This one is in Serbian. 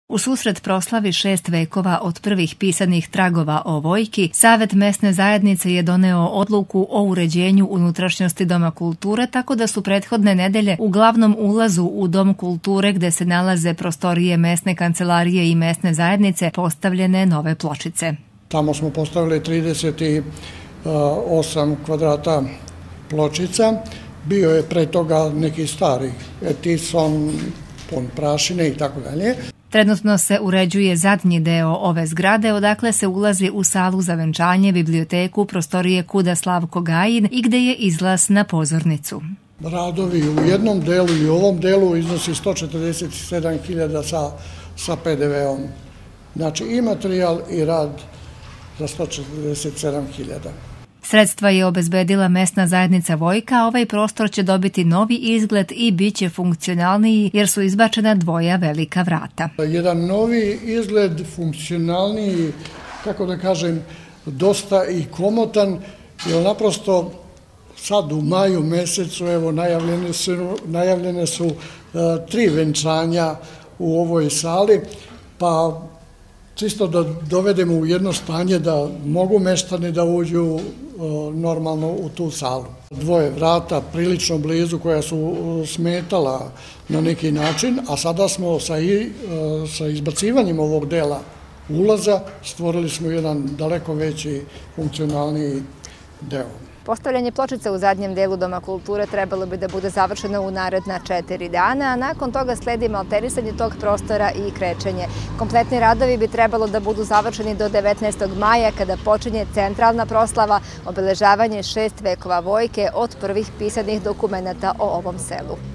U susret proslavi 6 vekova od prvih pisanih tragova o Vojki, Savet mesne zajednice je doneo odluku o uređenju unutrašnjosti Doma kulture, tako da su prethodne nedelje u glavnom ulazu u Dom kulture, gde se nalaze prostorije mesne kancelarije i mesne zajednice, postavljene nove pločice. Tamo smo postavili 38 kvadrata pločica. Bio je pre toga neki stari Etison, pun prašine i tako dalje. Trenutno se uređuje zadnji deo ove zgrade, odakle se ulazi u salu za venčanje, biblioteku, prostorije Kuda Slavko Gajin i gde je izlaz na pozornicu. Radovi u jednom delu ili u ovom delu iznosi 147.000 sa PDV-om. Znači i materijal i rad za 147.000. Sredstva je obezbedila mesna zajednica Vojka, a ovaj prostor će dobiti novi izgled i bit će funkcionalniji jer su izbačena dvoja velika vrata. Jedan novi izgled, funkcionalniji, kako da kažem, dosta i komotan, jer naprosto sad u maju mesecu evo najavljene su 3 venčanja u ovoj sali, pa čisto da dovedemo u jedno stanje da mogu meštani da uđu normalno u tu salu. Dvoje vrata prilično blizu koja su smetala na neki način, a sada smo sa izbacivanjem ovog dela ulaza stvorili smo jedan daleko veći funkcionalniji deo. Postavljanje pločica u zadnjem delu Doma kulture trebalo bi da bude završeno u naredna 4 dana, a nakon toga sledi malterisanje tog prostora i krečenje. Kompletni radovi bi trebalo da budu završeni do 19. maja, kada počinje centralna proslava, obeležavanje 6 vekova Vojke od prvih pisanih dokumenata o ovom selu.